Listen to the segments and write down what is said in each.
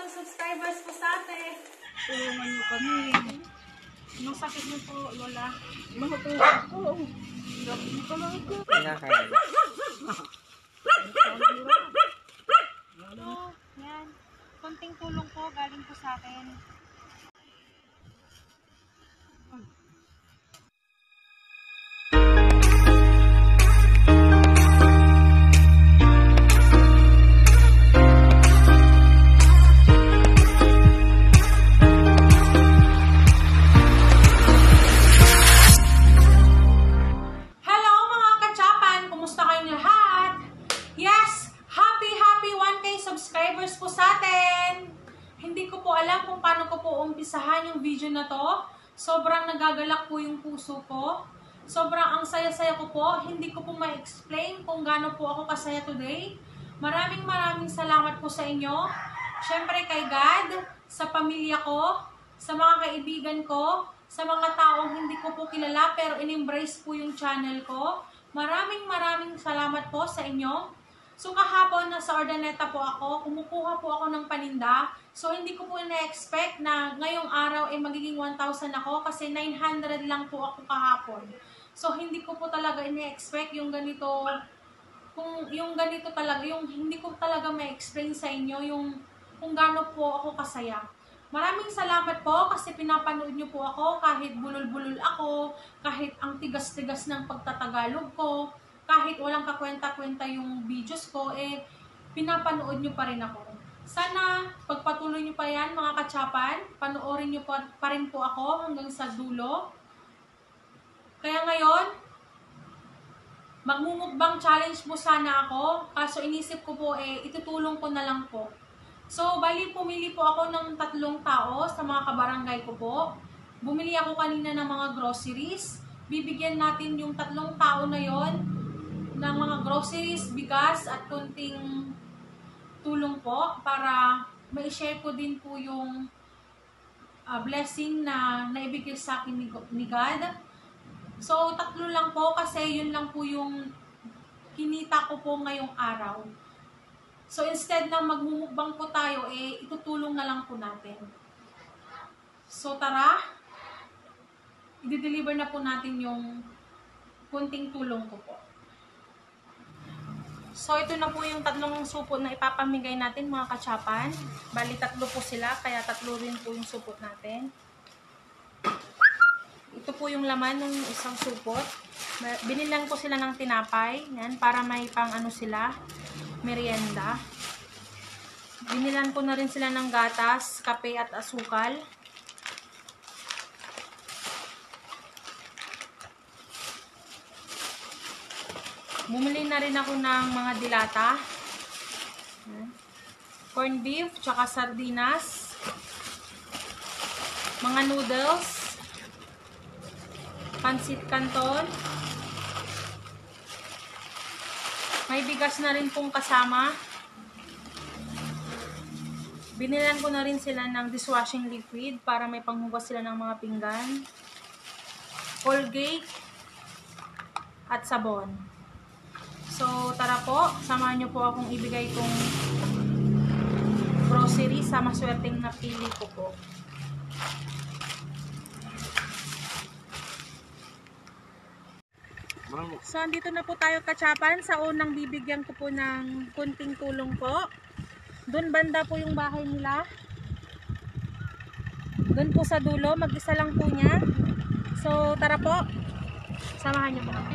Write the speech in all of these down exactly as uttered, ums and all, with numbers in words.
bagong subscribers po sa atin. Tulungan niyo kami. Anong sakit niyo po, Lola? Mahutulog ko. Hindi ko lang ito. Pinakain. Ito, yan. Konting tulong po, galing po sa akin. Subscribers po sa atin. Hindi ko po alam kung paano ko po umpisahan yung video na to. Sobrang nagagalak po yung puso ko. Sobrang ang saya-saya ko po. Hindi ko po ma-explain kung gaano po ako kasaya today. Maraming maraming salamat po sa inyo. Siyempre kay God, sa pamilya ko, sa mga kaibigan ko, sa mga taong hindi ko po kilala pero in-embrace po yung channel ko. Maraming maraming salamat po sa inyo. So kahapon nasa Ordaneta po ako, kumukuha po ako ng paninda. So hindi ko po ina-expect na ngayong araw ay magiging one thousand ako kasi nine hundred lang po ako kahapon. So hindi ko po talaga ina-expect yung ganito, kung yung ganito talaga, yung hindi ko talaga ma-explain sa inyo yung kung gaano po ako kasaya. Maraming salamat po kasi pinapanood niyo po ako kahit bulol-bulol ako, kahit ang tigas-tigas ng pagtatagalog ko. Kahit walang kakwenta-kwenta yung videos ko, eh, pinapanood nyo pa rin ako. Sana, pagpatuloy nyo pa yan, mga katsapan, panoorin nyo pa, pa rin po ako hanggang sa dulo. Kaya ngayon, magmumukbang challenge po sana ako, kaso inisip ko po, eh, itutulong ko na lang po. So, bali, pumili po ako ng tatlong tao sa mga kabarangay ko po. Bumili ako kanina ng mga groceries. Bibigyan natin yung tatlong tao na yon ng mga groceries, bigas, at kunting tulong po para ma-share ko din po yung uh, blessing na naibigay sa akin ni, ni God. So, tatlo lang po kasi yun lang po yung kinita ko po ngayong araw. So, instead na magmumukbang po tayo, eh, itutulong na lang po natin. So, tara, i-deliver na po natin yung kunting tulong ko po. So, ito na po yung tatlong supot na ipapamigay natin, mga katsapan. Bali, tatlo po sila, kaya tatlo rin po yung supot natin. Ito po yung laman ng isang supot. Binilan ko sila ng tinapay, yan, para may pang ano sila, merienda. Binilan ko na rin sila ng gatas, kape at asukal. Bumili na rin ako ng mga dilata. Corn beef, tsaka sardinas. Mga noodles. Pansit canton. May bigas na rin pong kasama. Binilan ko na rin sila ng dishwashing liquid para may panghugas sila ng mga pinggan. Colgate at sabon. So, tara po, samahan nyo po akong ibigay itong grocery sa maswerteng napili ko po. So, andito na po tayo, katsapan, sa unang bibigyan ko po ng kunting tulong po. Doon banda po yung bahay nila. Doon po sa dulo, mag-isa lang po niya. So, tara po, samahan nyo po.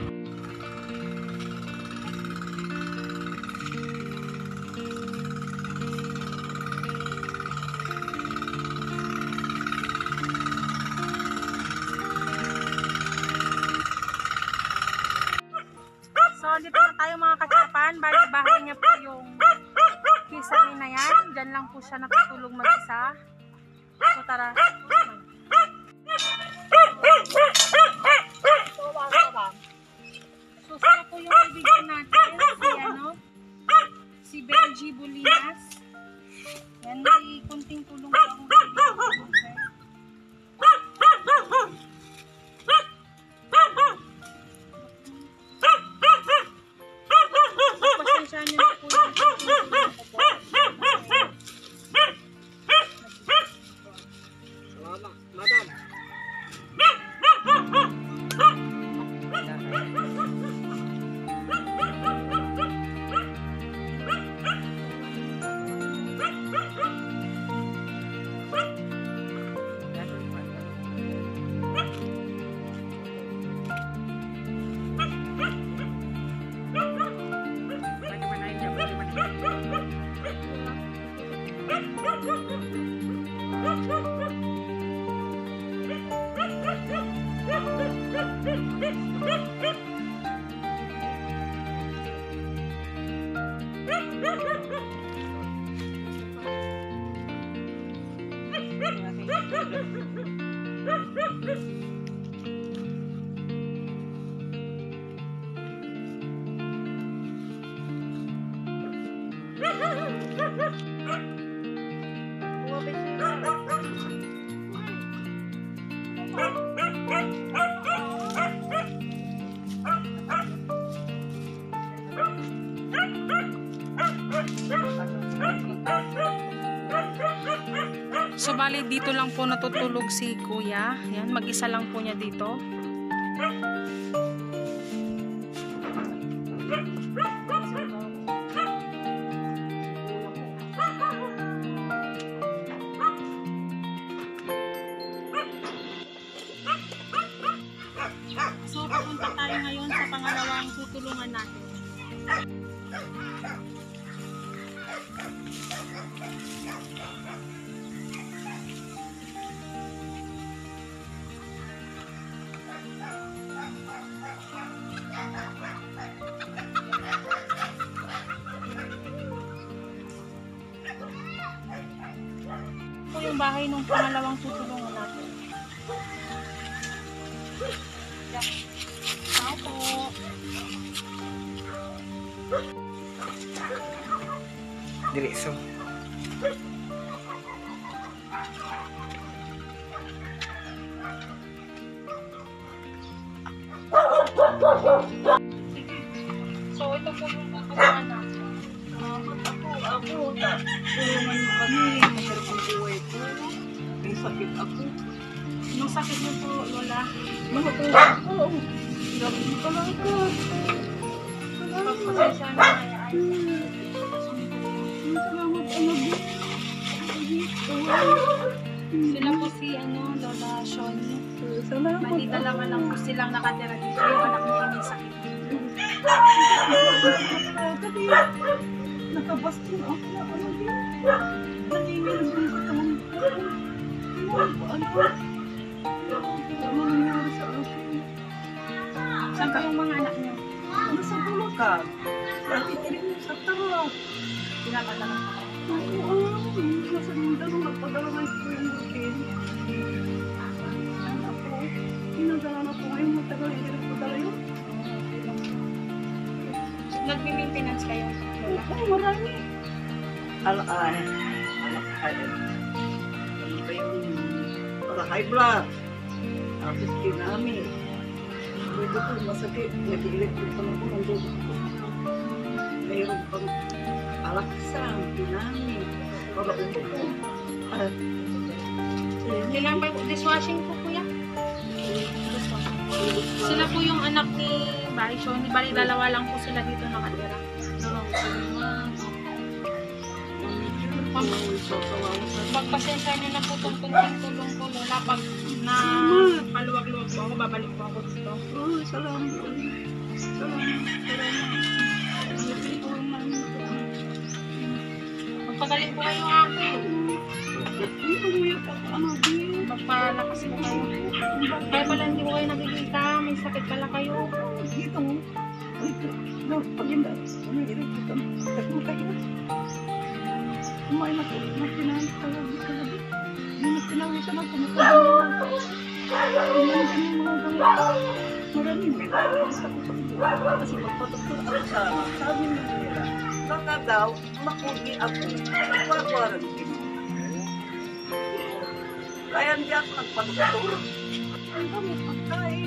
So, dito na tayo, mga katsapan. Bali, bahay niya po yung kisame na yan. Diyan lang po siya nakatulog mag-isa. So, tara. So, sino po yung ibigay natin? Si, ano? Si Benji Bulinas. Yan, may kunting tulong po akong ibigay. Pasensya nyo na po yung So, bali dito lang po natutulog si Kuya. Yan, mag-isa lang po niya dito. So, pupunta tayo ngayon sa pangalawang tutulungan natin. Ito yung bahay ng pangalawang tutulungan natin. Tao po. Diretso. So, ito po yung tutulungan natin. Salamat ako, ako. Tulungan niyo kami. Mahirap ang buhay ko. May sakit ako. Anong sakit niyo po, Lola? Mahutulog ako. Gabi ko lang ako. Pagpasensya na kaya ay. Salamat, anak. Sila po si ano, Lola Shoni. Salamat. May dalawa lang po silang nakatira dito. Yung anak niya ay may sakit. Nakabastin ako na ano din. Nanginginig yung katawan ko. Ano ba? Ano nangyari sa akin? Saan po yung mga anak niyo? Ano sa bulakan? Dati tirin sa tara. Pinapadala ko. Oo, nasa Mindano, nagpadala na ito yung bukin. Ano po? Pinadala na po ngayon, matagal hindi nagpadala yun. Nagmi-maintenance kayo? Lola? Oo, marami. Alaan. Alaan. Ano ba yung para high blood? Tapos kinami. Pwede ko masakit. Nag-electric pa lang po ng dugo ko. Mayroon pang alaksan, kinami. Para upo ko. At Kailangan pa yung dishwashing po, Kuya? Sila po yung anak ni Bay Shoni. Bali, dalawa lang po sila dito nakatira. Pagpasensya niyo na po itong kunting tulong ko, Lola. Pag na paluwag-luwag po ako, babalik po ako dito. oh, salamat. Salamat. Magpagaling po kayo, ha? Hindi ko muyak ako, ano din. Magpalakas po kayo. Kaya pala hindi po kayo nakikita. May sakit pala kayo. Dito mo. Dito. No, pag hindi. Ano yung dito? Tatlo kayo. Kumain ako. Magpinahan ka lang. Hindi mo pinawisan ako. Magpinahan ako. Hindi mo yung mga gawin. Maraming may kapag ako sa buwan. Kasi magpatoktor ako sa sabi mo nila. Baka daw, makugi ako. Magpapwaran din. Kaya hindi ako nagpatoktor. Ang dami pagkain.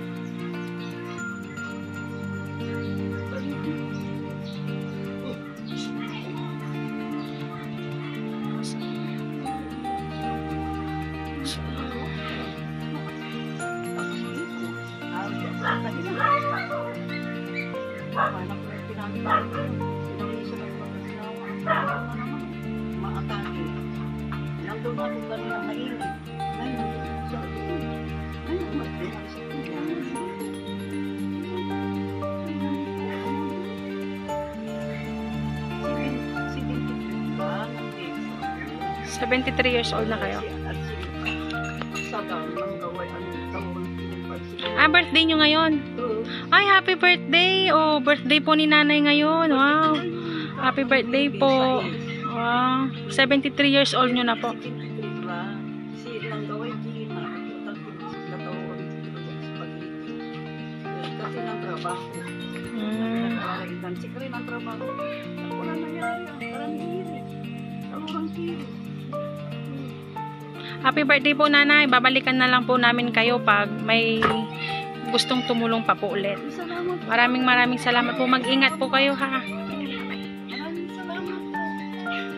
Maatake. Nandun ako kanina mainit. Ay, nandun sa akin. Ay, magpinag sa seventy-three years old na kayo. Ah, birthday nyo ngayon. Ay, happy birthday! Oh, birthday po ni nanay ngayon. Wow. Happy birthday po. Wow. seventy-three years old nyo na po. Hmm. Happy birthday po, nanay. Babalikan na lang po namin kayo pag may gustong tumulong pa po ulit. Maraming maraming salamat po. Mag-ingat po kayo, ha. Maraming salamat.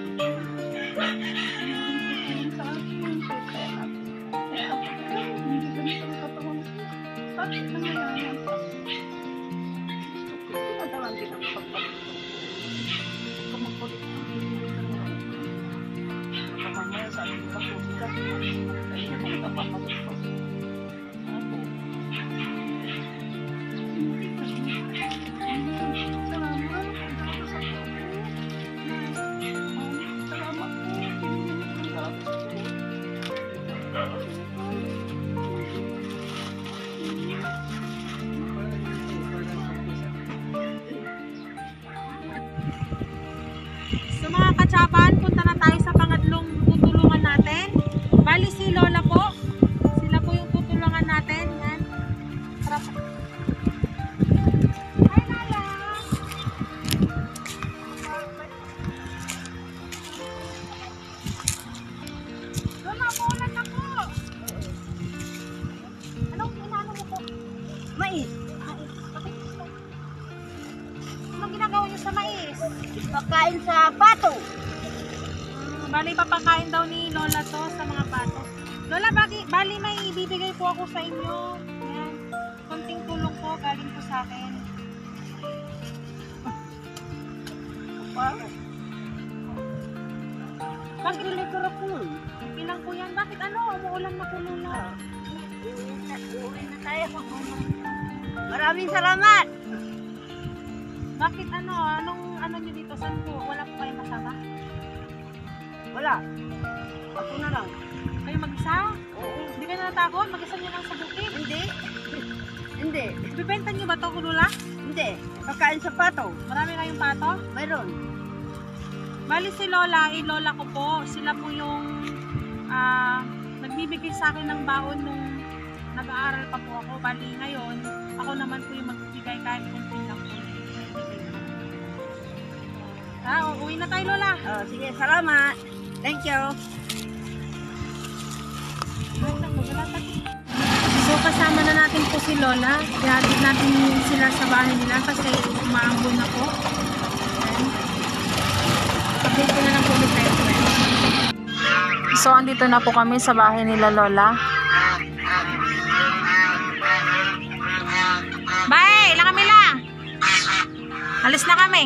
Kaya kung napapagod pa. Ako. So mga katsapan, punta na tayo sa pangatlong tutulungan natin. Bali si Lola po. Sila po yung tutulungan natin. Yan. Tara po. Hi Lola! Lola, paulan na po! Anong inaano mo po? Mais. Anong ginagawa niyo sa mais? Pagkain sa pato. Bali, papakain daw ni Lola to sa mga pato. Lola, bali, bali may ibibigay po ako sa inyo. Yan. Konting tulong po, galing po sa akin. Bakit? Libre ako. Ilang po yan? Bakit ano? Umuulan na po, Lola. Uwi na tayo. Maraming salamat. Bakit ano? Anong ano nyo dito? Saan po? Wala po kayo masama? Wala. Ako na lang. Kayo mag-isa? Oo. Hindi kayo natakot? Mag-isa nyo lang sa bukid? Hindi. Hindi. Bibenta nyo ba ito, Lola? Hindi. Pagkain sa pato. Marami kayong pato? Mayroon. Bali si Lola, i-Lola ko po. Sila po yung ah, nagbibigay sa akin ng baon nung nag-aaral pa po ako. Bali ngayon, ako naman po yung magbibigay kahit kunti lang po. Ah, uuwi na tayo, Lola. Oh, sige, salamat. Thank you. So kasama na natin po si Lola. Ihatid natin sila sa bahay nila kasi umaambon na po. Update ko na lang po ulit tayo. So andito na po kami sa bahay nila Lola. Bye! Ilang kami lang! Alis na kami.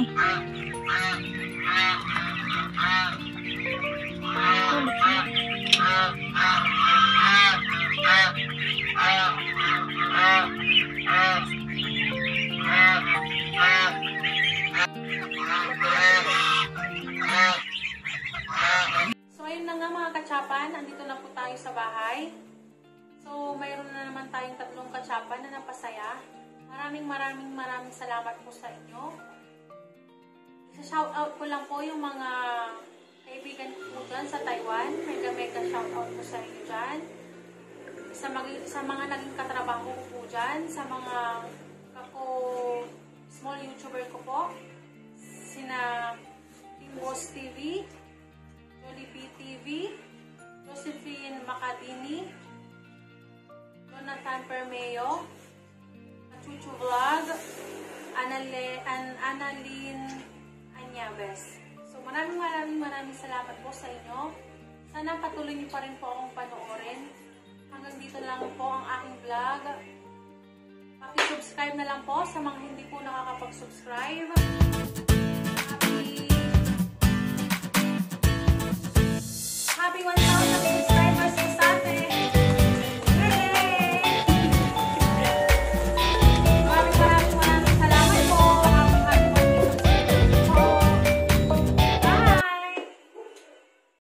So ayun na nga mga katsapan, andito na po tayo sa bahay. So mayroon na naman tayong tatlong katsapan na napasaya. Maraming maraming maraming salamat po sa inyo. Isa-shoutout ko lang po yung mga kaibigan ko po dyan sa Taiwan. Mega mega shoutout po sa inyo dyan. Sa, mag sa mga naging katrabaho ko po dyan. Sa mga kako small YouTuber ko po. Sina Timbos T V, Jollibee T V, Josephine Macadini, Jonathan Permeo, Chuchu Vlog, Anale, An Annalyn Anyabes. So maraming maraming maraming salamat po sa inyo. Sana patuloy niyo pa rin po akong panoorin. Hanggang dito lang po ang aking vlog. Paki-subscribe na lang po sa mga hindi po nakakapag-subscribe.